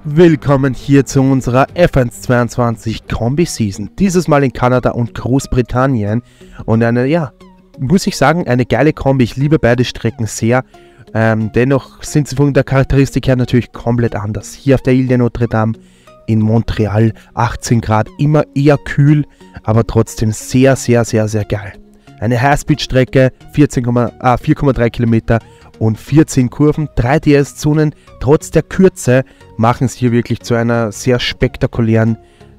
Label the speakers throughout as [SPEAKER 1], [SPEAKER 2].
[SPEAKER 1] Willkommen hier zu unserer F1 22 Kombi-Season. Dieses Mal in Kanada und Großbritannien. Und eine, ja, muss ich sagen, eine geile Kombi. Ich liebe beide Strecken sehr. Dennoch sind sie von der Charakteristik her natürlich komplett anders. Hier auf der Ile de Notre Dame in Montreal 18 Grad, immer eher kühl, aber trotzdem sehr, sehr, sehr, sehr geil. Eine Highspeed-Strecke, 4,3 Kilometer und 14 Kurven, 3 DS-Zonen. Trotz der Kürze machen es hier wirklich zu einer sehr spektakulären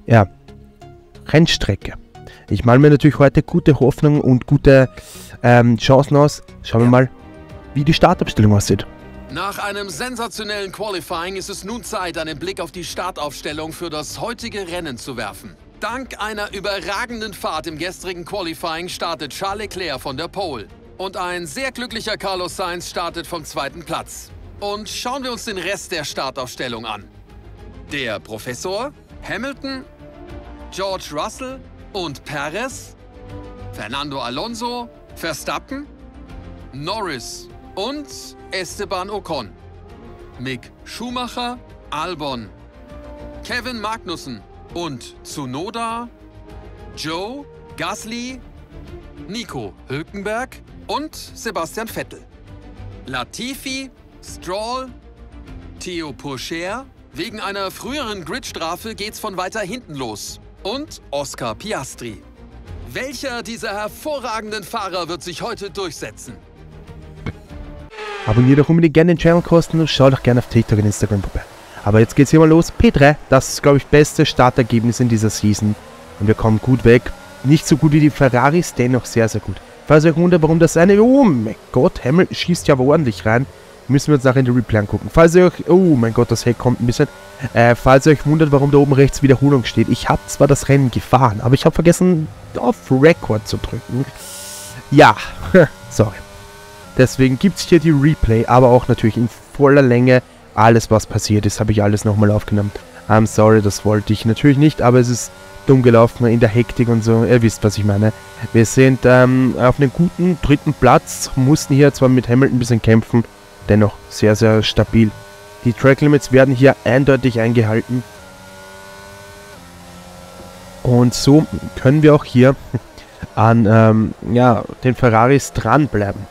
[SPEAKER 1] Rennstrecke. Ich male mir natürlich heute gute Hoffnung und gute Chancen aus. Schauen wir mal, wie die Startaufstellung aussieht.
[SPEAKER 2] Nach einem sensationellen Qualifying ist es nun Zeit, einen Blick auf die Startaufstellung für das heutige Rennen zu werfen. Dank einer überragenden Fahrt im gestrigen Qualifying startet Charles Leclerc von der Pole. Und ein sehr glücklicher Carlos Sainz startet vom 2. Platz. Und schauen wir uns den Rest der Startaufstellung an. Der Professor, Hamilton, George Russell und Perez, Fernando Alonso, Verstappen, Norris und Esteban Ocon, Mick Schumacher, Albon, Kevin Magnussen und Tsunoda, Joe, Gasly, Nico Hülkenberg und Sebastian Vettel. Latifi, Stroll, Theo Pourchaire, wegen einer früheren Gridstrafe geht's von weiter hinten los. Und Oscar Piastri. Welcher dieser hervorragenden Fahrer wird sich heute durchsetzen?
[SPEAKER 1] Abonniert doch unbedingt gerne den Channel kostenlos, schaut doch gerne auf TikTok und Instagram vorbei. Aber jetzt geht's hier mal los. P3, das ist, glaube ich, beste Startergebnis in dieser Season. Und wir kommen gut weg. Nicht so gut wie die Ferraris, dennoch sehr, sehr gut. Falls ihr euch wundert, warum das eine... Oh mein Gott, Hamilton schießt ja aber ordentlich rein. Müssen wir uns nachher in die Replay angucken. Falls ihr euch... Oh mein Gott, das Heck kommt ein bisschen. Falls ihr euch wundert, warum da oben rechts Wiederholung steht. Ich habe zwar das Rennen gefahren, aber ich habe vergessen, auf Record zu drücken. Ja, sorry. Deswegen gibt es hier die Replay, aber auch natürlich in voller Länge. Alles, was passiert ist, habe ich alles nochmal aufgenommen. I'm sorry, das wollte ich natürlich nicht, aber es ist dumm gelaufen in der Hektik und so. Ihr wisst, was ich meine. Wir sind auf einem guten 3. Platz, mussten hier zwar mit Hamilton ein bisschen kämpfen, dennoch sehr, sehr stabil. Die Track Limits werden hier eindeutig eingehalten. Und so können wir auch hier an den Ferraris dranbleiben.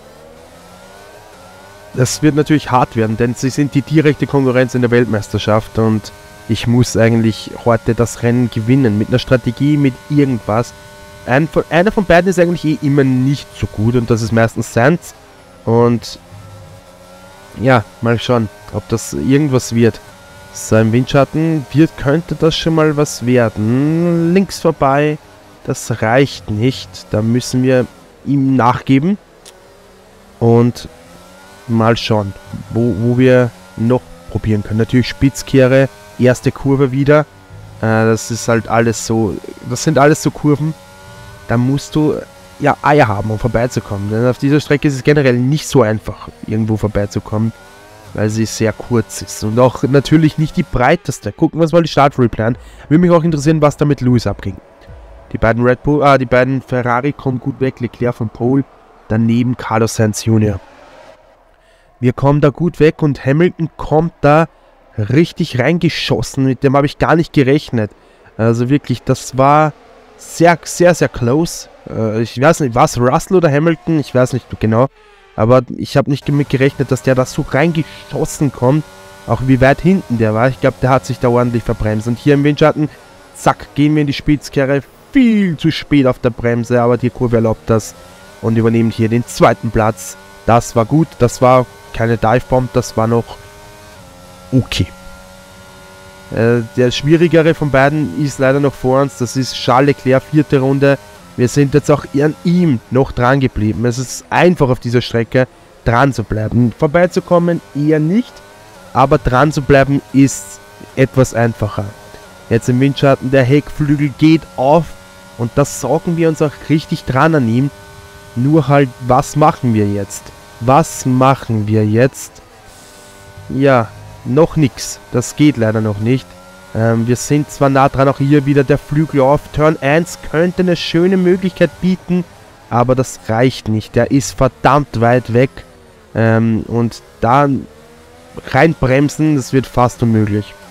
[SPEAKER 1] Das wird natürlich hart werden, denn sie sind die direkte Konkurrenz in der Weltmeisterschaft und ich muss eigentlich heute das Rennen gewinnen. Mit einer Strategie, mit irgendwas. Einer von beiden ist eigentlich immer nicht so gut und das ist meistens Sainz. Und ja, mal schauen, ob das irgendwas wird. So, im Windschatten könnte das schon mal was werden. Links vorbei, das reicht nicht. Da müssen wir ihm nachgeben. Und mal schauen, wo wir noch probieren können. Natürlich Spitzkehre, erste Kurve wieder. Das ist halt alles so, das sind alles so Kurven. Da musst du ja Eier haben, um vorbeizukommen. Denn auf dieser Strecke ist es generell nicht so einfach, irgendwo vorbeizukommen, weil sie sehr kurz ist. Und auch natürlich nicht die breiteste. Gucken wir uns mal die Start-Replay an. Würde mich auch interessieren, was da mit Lewis abging. Die beiden Ferrari kommen gut weg. Leclerc von Pole, daneben Carlos Sainz Jr. Wir kommen da gut weg und Hamilton kommt da richtig reingeschossen. Mit dem habe ich gar nicht gerechnet. Also wirklich, das war sehr, sehr, sehr close. Ich weiß nicht, war es Russell oder Hamilton? Ich weiß nicht genau. Aber ich habe nicht damit gerechnet, dass der da so reingeschossen kommt. Auch wie weit hinten der war. Ich glaube, der hat sich da ordentlich verbremst. Und hier im Windschatten, zack, gehen wir in die Spitzkehre. Viel zu spät auf der Bremse, aber die Kurve erlaubt das. Und übernehmen hier den 2. Platz. Das war gut, das war keine Divebomb, das war noch okay. Der schwierigere von beiden ist leider noch vor uns, das ist Charles Leclerc, 4. Runde. Wir sind jetzt auch an ihm noch dran geblieben. Es ist einfach auf dieser Strecke dran zu bleiben. Vorbeizukommen eher nicht, aber dran zu bleiben ist etwas einfacher. Jetzt im Windschatten, der Heckflügel geht auf und das saugen wir uns auch richtig dran an ihm. Nur halt, was machen wir jetzt? Was machen wir jetzt? Ja, noch nichts. Das geht leider noch nicht. Wir sind zwar nah dran, auch hier wieder der Flügel auf. Turn 1 könnte eine schöne Möglichkeit bieten, aber das reicht nicht. Der ist verdammt weit weg. Und da reinbremsen, das wird fast unmöglich.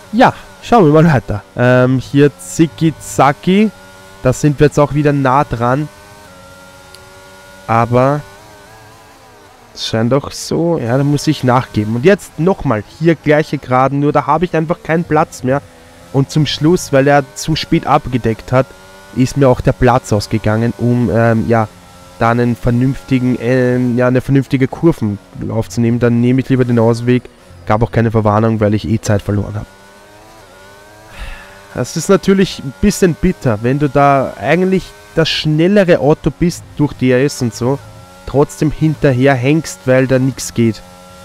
[SPEAKER 1] Ja, schauen wir mal weiter. Hier Ziki-Zaki. Da sind wir jetzt auch wieder nah dran. Aber es scheint doch so, ja, da muss ich nachgeben. Und jetzt nochmal, hier gleiche Geraden, nur da habe ich einfach keinen Platz mehr. Und zum Schluss, weil er zu spät abgedeckt hat, ist mir auch der Platz ausgegangen, um, ja, da einen vernünftigen, eine vernünftige Kurven aufzunehmen. Dann nehme ich lieber den Ausweg. Gab auch keine Verwarnung, weil ich eh Zeit verloren habe. Das ist natürlich ein bisschen bitter, wenn du da eigentlich das schnellere Auto bist durch DRS und so, trotzdem hinterher hängst, weil da nichts geht.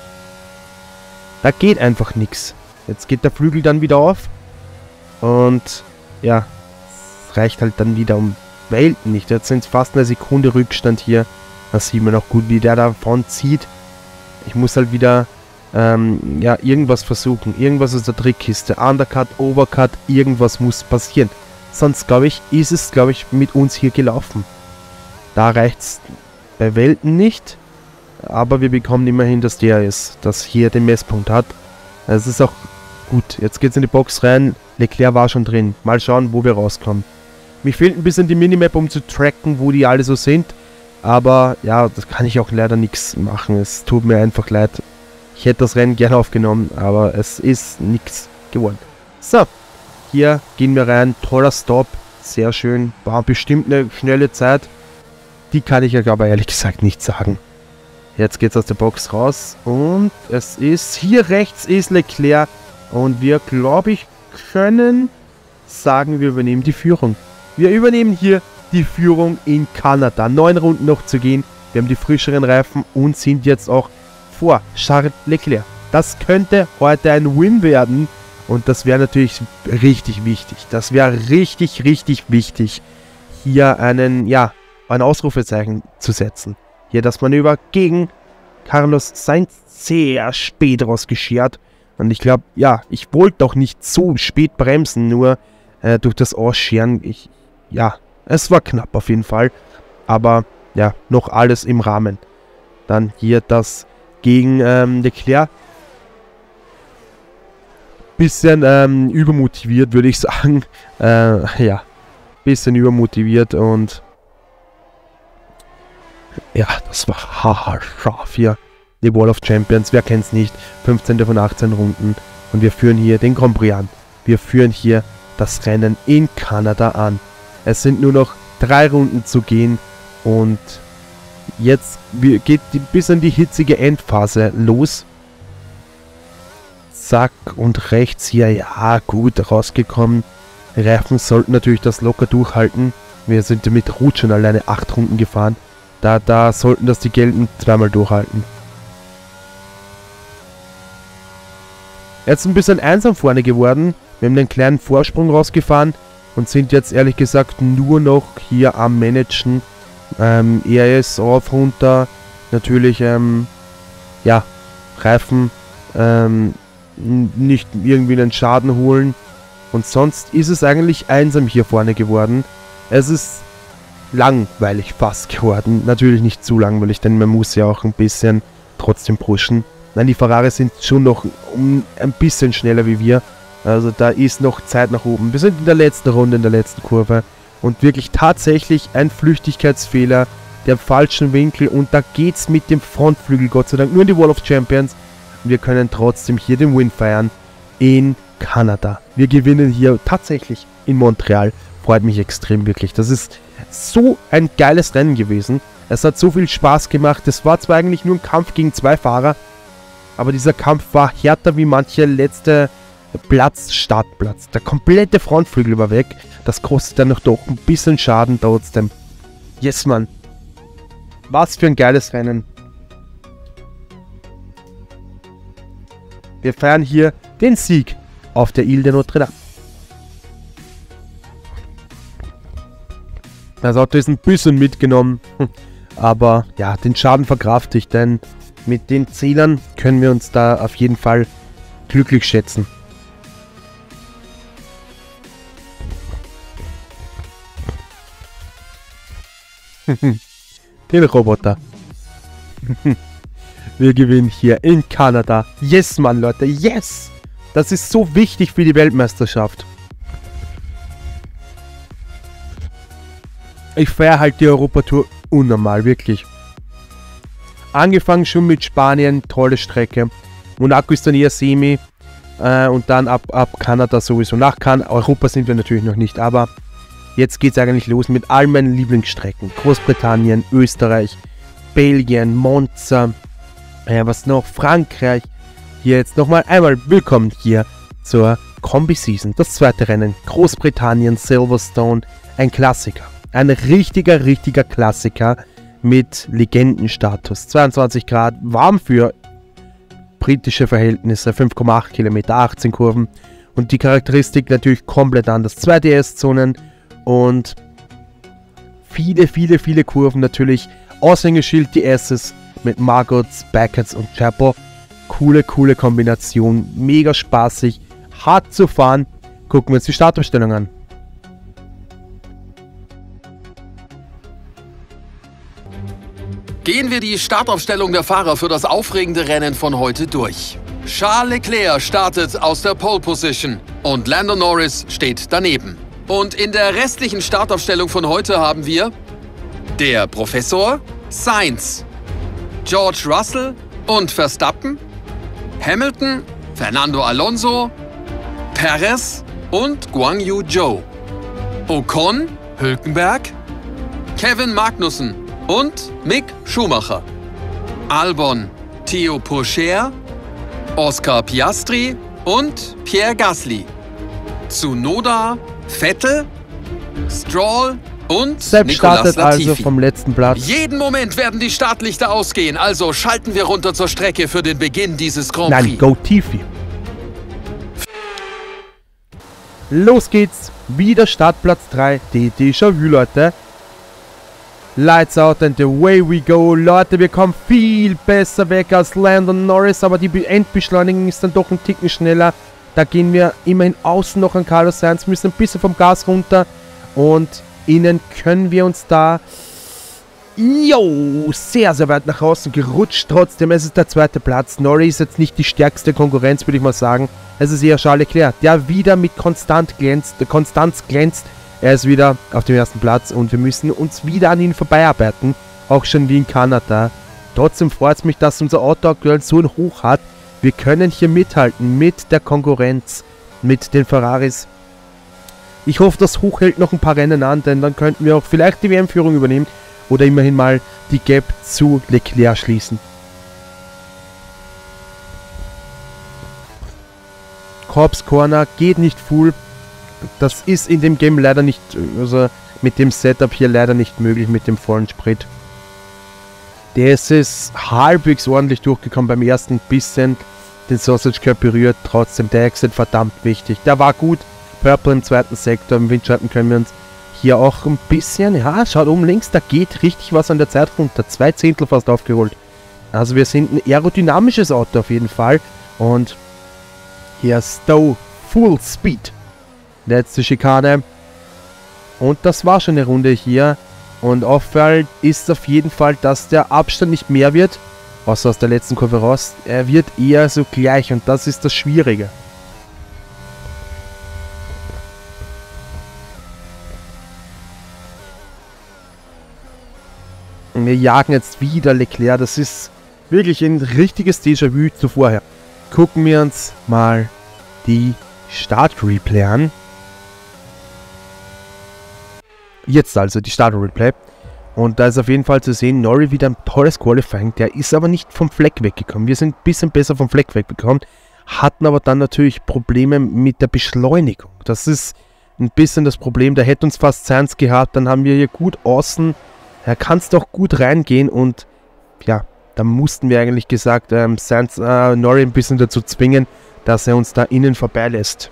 [SPEAKER 1] Da geht einfach nichts. Jetzt geht der Flügel dann wieder auf und ja, es reicht halt dann wieder um Welten nicht. Jetzt sind es fast eine Sekunde Rückstand hier. Da sieht man auch gut, wie der davon zieht. Ich muss halt wieder ja, irgendwas versuchen. Irgendwas aus der Trickkiste. Undercut, Overcut, irgendwas muss passieren. Sonst, glaube ich, ist es, glaube ich, mit uns hier gelaufen. Da reicht es bei Welten nicht. Aber wir bekommen immerhin das DRS, das hier den Messpunkt hat. Es ist auch gut. Jetzt geht es in die Box rein. Leclerc war schon drin. Mal schauen, wo wir rauskommen. Mir fehlt ein bisschen die Minimap, um zu tracken, wo die alle so sind. Aber ja, das kann ich auch leider nichts machen. Es tut mir einfach leid. Ich hätte das Rennen gerne aufgenommen, aber es ist nichts geworden. So, hier gehen wir rein. Toller Stop. Sehr schön. War bestimmt eine schnelle Zeit. Die kann ich ja, aber ehrlich gesagt nicht sagen. Jetzt geht es aus der Box raus. Und es ist hier rechts ist Leclerc. Und wir, glaube ich, können sagen, wir übernehmen die Führung. Wir übernehmen hier die Führung in Kanada. 9 Runden noch zu gehen. Wir haben die frischeren Reifen und sind jetzt auch vor Charles Leclerc. Das könnte heute ein Win werden. Und das wäre natürlich richtig wichtig. Das wäre richtig, richtig wichtig, hier ein Ausrufezeichen zu setzen. Hier das Manöver gegen Carlos Sainz sehr spät rausgeschert. Und ich glaube, ja, ich wollte doch nicht so spät bremsen, nur durch das Ausscheren. Es war knapp auf jeden Fall. Aber ja, noch alles im Rahmen. Dann hier das gegen Leclerc. Bisschen übermotiviert, würde ich sagen. Ja, bisschen übermotiviert und ja, das war haarscharf hier. Die Wall of Champions, wer kennt's nicht? 15. von 18 Runden. Und wir führen hier den Grand Prix an. Wir führen hier das Rennen in Kanada an. Es sind nur noch 3 Runden zu gehen. Und jetzt geht bis in die hitzige Endphase los. Zack, und rechts hier, ja gut, rausgekommen. Reifen sollten natürlich das locker durchhalten. Wir sind mit Ruth schon alleine 8 Runden gefahren. Da sollten das die Gelben zweimal durchhalten. Jetzt ein bisschen einsam vorne geworden. Wir haben einen kleinen Vorsprung rausgefahren und sind jetzt ehrlich gesagt nur noch hier am Managen. ERS auf, runter. Natürlich, Reifen nicht irgendwie einen Schaden holen. Und sonst ist es eigentlich einsam hier vorne geworden. Es ist langweilig fast geworden. Natürlich nicht zu langweilig, denn man muss ja auch ein bisschen trotzdem pushen. Nein, die Ferraris sind schon noch ein bisschen schneller wie wir. Also da ist noch Zeit nach oben. Wir sind in der letzten Runde, in der letzten Kurve. Und wirklich tatsächlich ein Flüchtigkeitsfehler, der falschen Winkel. Und da geht's mit dem Frontflügel, Gott sei Dank, nur in die Wall of Champions. Wir können trotzdem hier den Win feiern in Kanada. Wir gewinnen hier tatsächlich in Montreal. Freut mich extrem wirklich. Das ist so ein geiles Rennen gewesen. Es hat so viel Spaß gemacht. Es war zwar eigentlich nur ein Kampf gegen 2 Fahrer, aber dieser Kampf war härter wie mancher letzte Startplatz. Der komplette Frontflügel war weg. Das kostet dann noch doch ein bisschen Schaden trotzdem. Yes, Mann. Was für ein geiles Rennen. Wir feiern hier den Sieg auf der Ile de Notre Dame. Das Auto ist ein bisschen mitgenommen, aber ja, den Schaden verkrafte ich, denn mit den Zählern können wir uns da auf jeden Fall glücklich schätzen. Den Roboter. Wir gewinnen hier in Kanada. Yes, Mann, Leute, yes! Das ist so wichtig für die Weltmeisterschaft. Ich feiere halt die Europatour unnormal, wirklich. Angefangen schon mit Spanien, tolle Strecke. Monaco ist dann eher Semi. Und dann ab Kanada sowieso. Nach Europa sind wir natürlich noch nicht, aber jetzt geht es eigentlich los mit all meinen Lieblingsstrecken. Großbritannien, Österreich, Belgien, Monza, was noch? Frankreich. Hier jetzt nochmal einmal willkommen hier zur Kombi-Season. Das zweite Rennen, Großbritannien, Silverstone, ein Klassiker. Ein richtiger Klassiker mit Legendenstatus. 22 Grad, warm für britische Verhältnisse, 5,8 Kilometer, 18 Kurven und die Charakteristik natürlich komplett anders. 2 DS-Zonen und viele Kurven natürlich. Aushängeschild DSs mit Margots, Beckett's und Chapel. Coole Kombination, mega spaßig, hart zu fahren. Gucken wir uns die Startaufstellung an.
[SPEAKER 2] Gehen wir die Startaufstellung der Fahrer für das aufregende Rennen von heute durch. Charles Leclerc startet aus der Pole Position und Lando Norris steht daneben. Und in der restlichen Startaufstellung von heute haben wir der Professor, Sainz, George Russell und Verstappen, Hamilton, Fernando Alonso, Perez und Guan Yu Zhou, Ocon, Hülkenberg, Kevin Magnussen und Mick Schumacher, Albon, Theo Pourchaire, Oscar Piastri und Pierre Gasly, Tsunoda, Vettel, Stroll und
[SPEAKER 1] Sepp startet also vom letzten Platz.
[SPEAKER 2] Jeden Moment werden die Startlichter ausgehen, also schalten wir runter zur Strecke für den Beginn dieses Grand Prix.
[SPEAKER 1] Nein, go Tifi. Los geht's, wieder Startplatz 3, die Déjà-vu, Leute. Lights out and away we go. Leute, wir kommen viel besser weg als Lando Norris, aber die Endbeschleunigung ist dann doch ein Ticken schneller. Da gehen wir immerhin außen noch an Carlos Sainz, müssen ein bisschen vom Gas runter und innen können wir uns da sehr weit nach außen gerutscht. Trotzdem, es ist der zweite Platz. Norris ist jetzt nicht die stärkste Konkurrenz, würde ich mal sagen. Es ist eher Charles Leclerc, der wieder mit Konstanz glänzt. Er ist wieder auf dem ersten Platz und wir müssen uns wieder an ihn vorbeiarbeiten. Auch schon wie in Kanada. Trotzdem freut es mich, dass unser Auto aktuell so einen Hoch hat. Wir können hier mithalten mit der Konkurrenz, mit den Ferraris. Ich hoffe, das Hoch hält noch ein paar Rennen an, denn dann könnten wir auch vielleicht die WM-Führung übernehmen oder immerhin mal die Gap zu Leclerc schließen. Corps Corner geht nicht full. Das ist in dem Game leider nicht, also mit dem Setup hier leider nicht möglich mit dem vollen Sprit. Der ist halbwegs ordentlich durchgekommen beim ersten bisschen. Den Sausage Curb berührt, trotzdem der Exit verdammt wichtig. Der war gut. Purple im zweiten Sektor, im Windschatten können wir uns hier auch ein bisschen, ja, schaut oben links, da geht richtig was an der Zeit runter. 2 Zehntel fast aufgeholt. Also wir sind ein aerodynamisches Auto auf jeden Fall. Und hier Stowe Full Speed. Letzte Schikane. Und das war schon eine Runde hier. Und auffallend ist auf jeden Fall, dass der Abstand nicht mehr wird. Außer aus der letzten Kurve raus. Er wird eher so gleich und das ist das Schwierige. Und wir jagen jetzt wieder Leclerc. Das ist wirklich ein richtiges Déjà-vu zu vorher. Gucken wir uns mal die Start-Replay an. Jetzt also die Start-Replay. Und da ist auf jeden Fall zu sehen, Norris wieder ein tolles Qualifying. Der ist aber nicht vom Fleck weggekommen. Wir sind ein bisschen besser vom Fleck weggekommen. Hatten aber dann natürlich Probleme mit der Beschleunigung. Das ist ein bisschen das Problem. Da hätte uns fast Sainz gehabt. Dann haben wir hier gut außen. Da kann es doch gut reingehen. Und ja, da mussten wir eigentlich gesagt Norris ein bisschen dazu zwingen, dass er uns da innen vorbeilässt.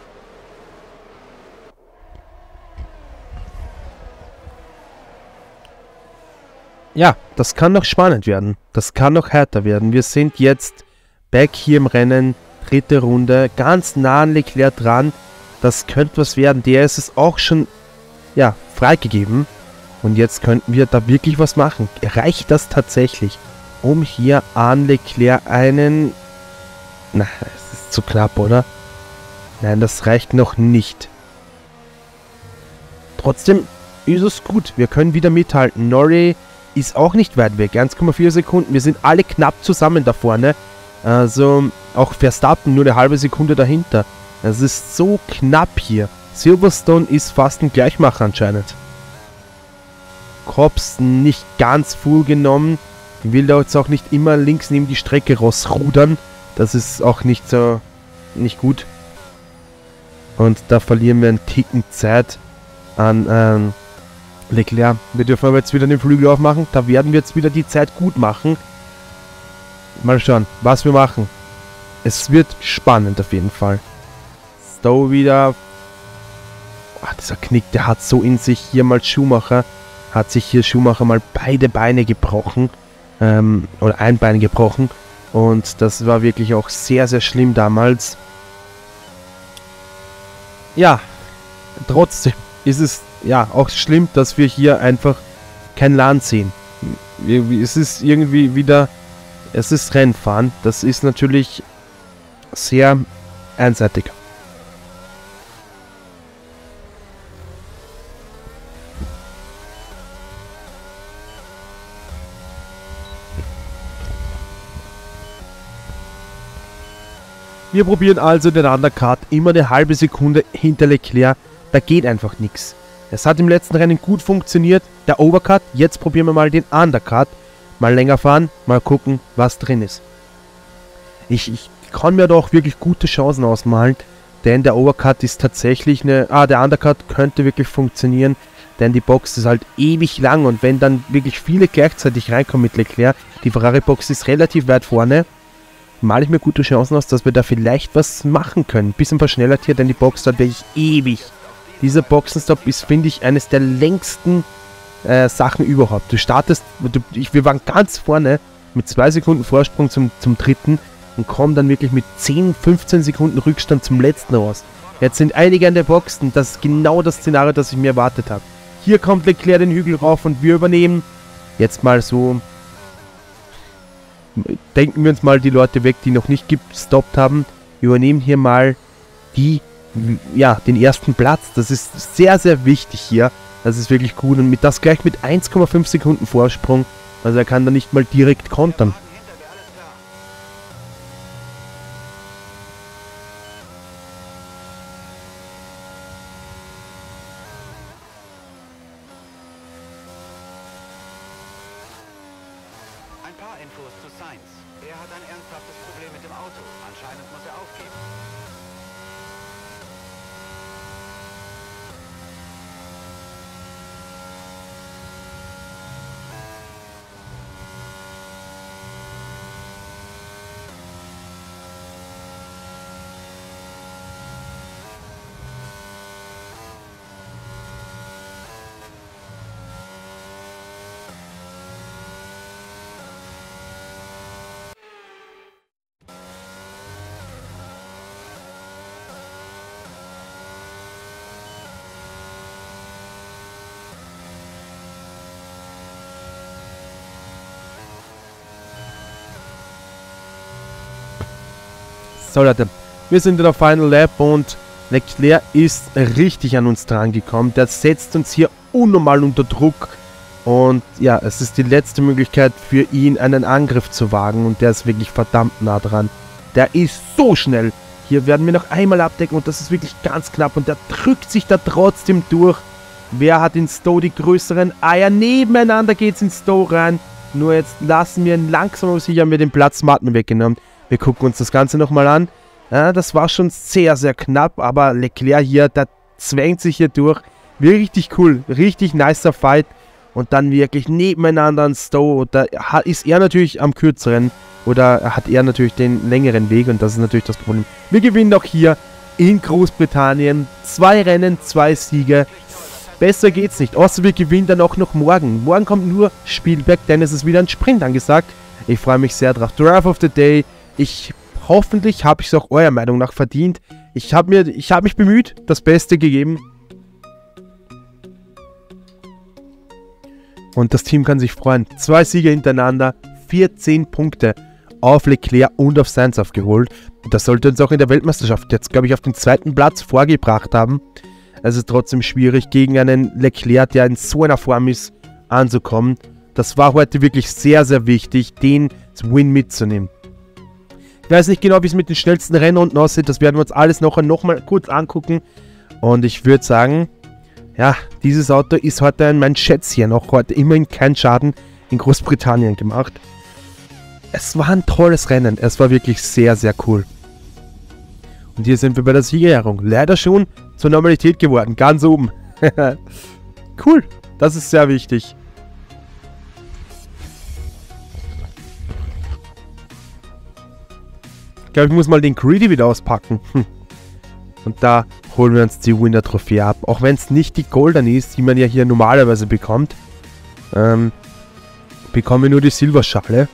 [SPEAKER 1] Ja, das kann noch spannend werden. Das kann noch härter werden. Wir sind jetzt back hier im Rennen. 3. Runde. Ganz nah an Leclerc dran. Das könnte was werden. Der ist es auch schon, ja, freigegeben. Und jetzt könnten wir da wirklich was machen. Reicht das tatsächlich, um hier an Leclerc einen... Na, es ist zu knapp, oder? Nein, das reicht noch nicht. Trotzdem ist es gut. Wir können wieder mithalten. Norrie ist auch nicht weit weg. 1,4 Sekunden. Wir sind alle knapp zusammen da vorne. Also auch Verstappen nur eine halbe Sekunde dahinter. Es ist so knapp hier. Silverstone ist fast ein Gleichmacher anscheinend. Cobbs nicht ganz full genommen. Ich will da jetzt auch nicht immer links neben die Strecke rausrudern. Das ist auch nicht so... nicht gut. Und da verlieren wir einen Ticken Zeit an Leclerc. Wir dürfen aber jetzt wieder den Flügel aufmachen. Da werden wir jetzt wieder die Zeit gut machen. Mal schauen, was wir machen. Es wird spannend auf jeden Fall. Stowe wieder. Ach, dieser Knick, der hat so in sich hier mal Schumacher. Hat sich hier Schumacher mal beide Beine gebrochen. Oder ein Bein gebrochen. Und das war wirklich auch sehr, sehr schlimm damals. Ja, trotzdem ist es ja auch schlimm, dass wir hier einfach kein Land sehen. Es ist irgendwie wieder, es ist Rennfahren. Das ist natürlich sehr einseitig. Wir probieren also den Undercut, immer eine halbe Sekunde hinter Leclerc, da geht einfach nichts. Es hat im letzten Rennen gut funktioniert, der Overcut, jetzt probieren wir mal den Undercut, mal länger fahren, mal gucken, was drin ist. Ich kann mir doch wirklich gute Chancen ausmalen, denn der Overcut ist tatsächlich eine, der Undercut könnte wirklich funktionieren, denn die Box ist halt ewig lang und wenn dann wirklich viele gleichzeitig reinkommen mit Leclerc, die Ferrari-Box ist relativ weit vorne, male ich mir gute Chancen aus, dass wir da vielleicht was machen können. Ein bisschen verschnellert hier, denn die Box dauert wirklich ewig. Dieser Boxenstopp ist, finde ich, eines der längsten Sachen überhaupt. Du startest, wir waren ganz vorne mit 2 Sekunden Vorsprung zum dritten und kommen dann wirklich mit 10, 15 Sekunden Rückstand zum letzten raus. Jetzt sind einige an der Box und das ist genau das Szenario, das ich mir erwartet habe. Hier kommt Leclerc den Hügel rauf und wir übernehmen. Jetzt mal so... Denken wir uns mal die Leute weg, die noch nicht gestoppt haben. Wir übernehmen hier mal den ersten Platz. Das ist sehr, sehr wichtig hier. Das ist wirklich gut. Und das gleich mit 1,5 Sekunden Vorsprung. Also er kann da nicht mal direkt kontern.
[SPEAKER 3] Ein paar Infos zu Sainz. Er hat ein ernsthaftes Problem mit dem Auto. Anscheinend muss er aufgeben.
[SPEAKER 1] So Leute, wir sind in der Final Lap und Leclerc ist richtig an uns dran gekommen. Der setzt uns hier unnormal unter Druck. Und ja, es ist die letzte Möglichkeit für ihn, einen Angriff zu wagen. Und der ist wirklich verdammt nah dran. Der ist so schnell. Hier werden wir noch einmal abdecken und das ist wirklich ganz knapp. Und der drückt sich da trotzdem durch. Wer hat in Stowe die größeren Eier? Nebeneinander geht's in Stowe rein. Nur jetzt lassen wir ihn langsam, aber sicher haben wir den Platz Matten weggenommen. Wir gucken uns das Ganze nochmal an. Ja, das war schon sehr, sehr knapp, aber Leclerc hier, der zwängt sich hier durch. Richtig cool, richtig nicer Fight. Und dann wirklich nebeneinander an Stowe. Da ist er natürlich am kürzeren oder hat er natürlich den längeren Weg und das ist natürlich das Problem. Wir gewinnen auch hier in Großbritannien. 2 Rennen, 2 Siege. Besser geht's nicht, außer wir gewinnen dann auch noch morgen. Morgen kommt nur Spielberg, denn es ist wieder ein Sprint angesagt. Ich freue mich sehr drauf. Drive of the Day. Hoffentlich habe ich es auch eurer Meinung nach verdient. Ich habe mich bemüht, das Beste gegeben. Und das Team kann sich freuen. 2 Siege hintereinander, 14 Punkte auf Leclerc und auf Sainz aufgeholt. Das sollte uns auch in der Weltmeisterschaft jetzt, glaube ich, auf den 2. Platz vorgebracht haben. Es ist trotzdem schwierig, gegen einen Leclerc, der in so einer Form ist, anzukommen. Das war heute wirklich sehr, sehr wichtig, den Win mitzunehmen. Ich weiß nicht genau, wie es mit den schnellsten Rennrunden aussieht. Das werden wir uns alles noch mal kurz angucken. Und ich würde sagen, ja, dieses Auto ist heute mein Schätzchen. Auch heute immerhin kein Schaden in Großbritannien gemacht. Es war ein tolles Rennen. Es war wirklich sehr, sehr cool. Und hier sind wir bei der Siegerehrung. Leider schon zur Normalität geworden. Ganz oben. Cool. Das ist sehr wichtig. Ich glaube, ich muss mal den Greedy wieder auspacken. Und da holen wir uns die Winner-Trophäe ab. Auch wenn es nicht die Golden ist, die man ja hier normalerweise bekommt. Bekommen wir nur die Silberschale.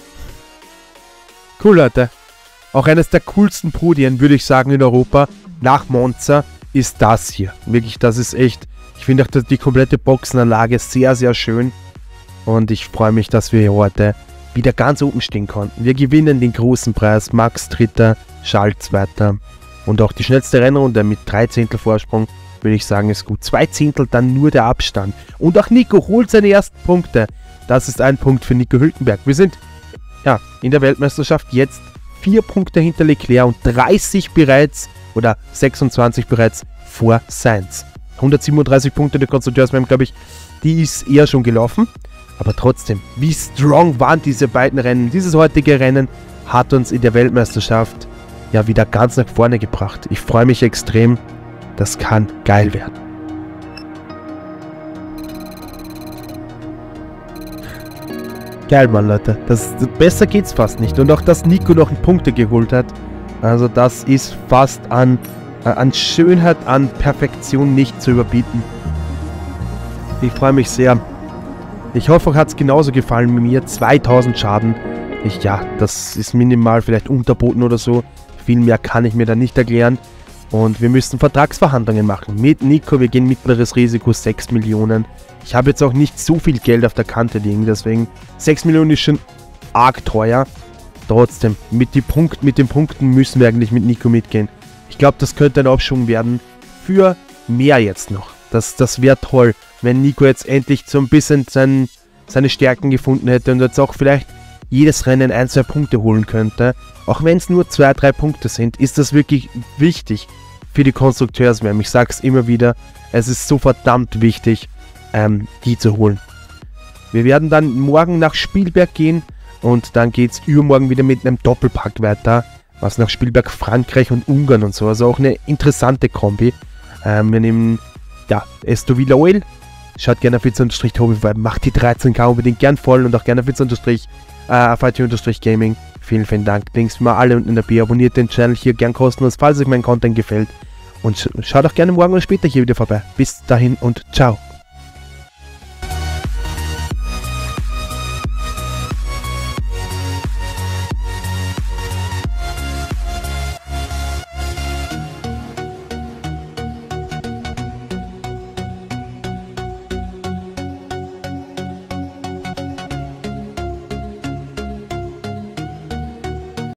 [SPEAKER 1] Cool, Leute. Auch eines der coolsten Podien, würde ich sagen, in Europa, nach Monza, ist das hier. Wirklich, das ist echt... Ich finde auch die komplette Boxenanlage sehr, sehr schön. Und ich freue mich, dass wir hier heute wieder ganz oben stehen konnten. Wir gewinnen den großen Preis. Max Dritter, Charles Zweiter. Und auch die schnellste Rennrunde mit 3 Zehntel Vorsprung, würde ich sagen, ist gut. 2 Zehntel, dann nur der Abstand. Und auch Nico holt seine ersten Punkte. Das ist ein Punkt für Nico Hülkenberg. Wir sind ja in der Weltmeisterschaft jetzt 4 Punkte hinter Leclerc und 30 bereits oder 26 bereits vor Sainz. 137 Punkte der Konstrukteurswärme, glaube ich, die ist eher schon gelaufen. Aber trotzdem, wie strong waren diese beiden Rennen? Dieses heutige Rennen hat uns in der Weltmeisterschaft ja wieder ganz nach vorne gebracht. Ich freue mich extrem. Das kann geil werden. Geil, Mann, Leute. Besser geht's fast nicht. Und auch, dass Nico noch Punkte geholt hat. Also das ist fast an Schönheit, an Perfektion nicht zu überbieten. Ich freue mich sehr. Ich hoffe, euch hat es genauso gefallen wie mir. 2000 Schaden. Ja, das ist minimal, vielleicht unterboten oder so. Viel mehr kann ich mir da nicht erklären. Und wir müssen Vertragsverhandlungen machen mit Nico. Wir gehen mittleres Risiko 6 Millionen. Ich habe jetzt auch nicht so viel Geld auf der Kante liegen, deswegen 6 Millionen ist schon arg teuer. Trotzdem, mit den Punkten müssen wir eigentlich mit Nico mitgehen. Ich glaube, das könnte ein Aufschwung werden für mehr jetzt noch. Das wäre toll, wenn Nico jetzt endlich so ein bisschen seine Stärken gefunden hätte und jetzt auch vielleicht jedes Rennen 1-2 Punkte holen könnte. Auch wenn es nur 2-3 Punkte sind, ist das wirklich wichtig für die Konstrukteurswärme. Ich sage es immer wieder, es ist so verdammt wichtig, die zu holen. Wir werden dann morgen nach Spielberg gehen und dann geht es übermorgen wieder mit einem Doppelpack weiter, was nach Spielberg, Frankreich und Ungarn und so. Also auch eine interessante Kombi. Wir nehmen ja Estovilla Oil. Schaut gerne auf Fitz-Hobby, macht die 13k unbedingt gern voll und auch gerne auf Fitz-Gaming. Vielen, vielen Dank. Links mal alle unten in der Bio. Abonniert den Channel hier gern kostenlos, falls euch mein Content gefällt. Und schaut auch gerne morgen oder später hier wieder vorbei. Bis dahin und ciao.